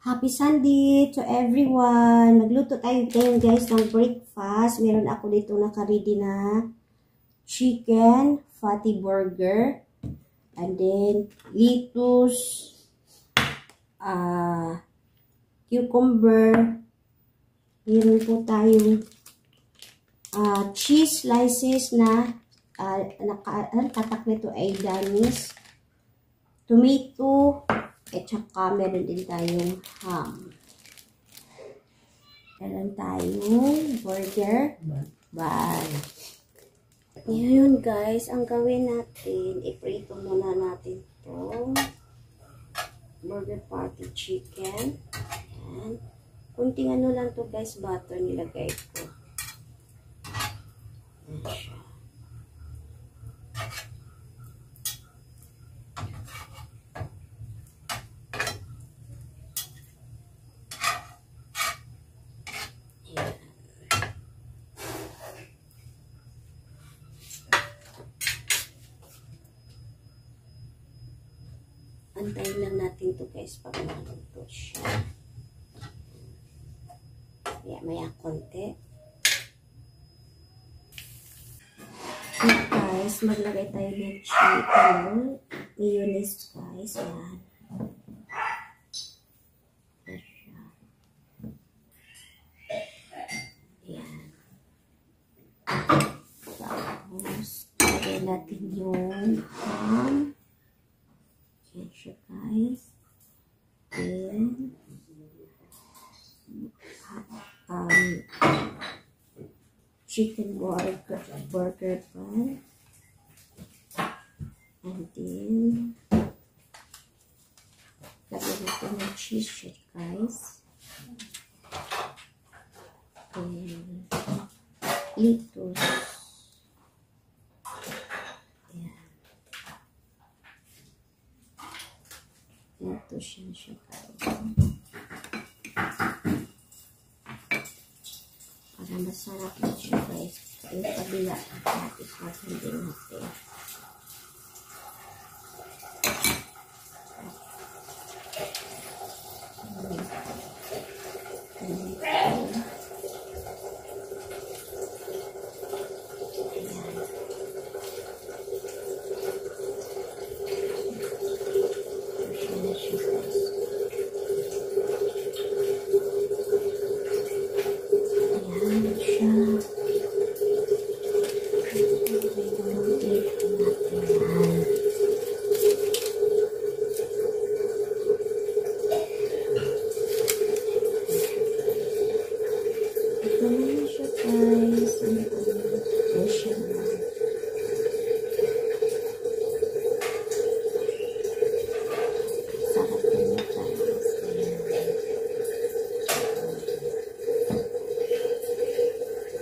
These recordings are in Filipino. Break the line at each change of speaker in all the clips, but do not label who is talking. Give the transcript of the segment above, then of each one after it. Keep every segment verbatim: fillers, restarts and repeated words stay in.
Happy Sunday to everyone! Magluto tayo ngayon guys ng breakfast. Meron ako dito naka-ready na chicken, fatty burger, and then lettuce, uh, cucumber. Meron po tayong uh, cheese slices na uh, nakatak nito ay Danis, tomato, at saka meron din tayong ham. Meron tayong burger bun. Ngayon guys, ang gawin natin, iprito muna natin itong burger patty chicken. Ayan. Kunting ano lang to guys, butter nilagay ko. Ayan siya. Antayin lang natin to guys pag naluto siya. Kaya maya konti. At guys, maglagay tayo ng chicken. Mayonnaise guys. Yan. Yan. Tapos, lagay natin yung ham. Yan siya guys. Then, um, chicken burger, burger bun. And then, lagyan natin ng cheese siya guys. And, lettuce. Ito siya siya guys. Para masarap na siya guys. Yung kabila natin natin din natin.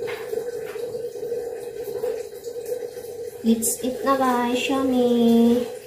Let's eat na guys, yummy!